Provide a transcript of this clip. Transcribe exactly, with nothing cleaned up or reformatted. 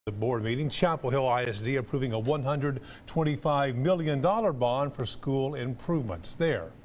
The board meeting, Chapel Hill I S D approving a one hundred twenty-five million dollar bond for school improvements there.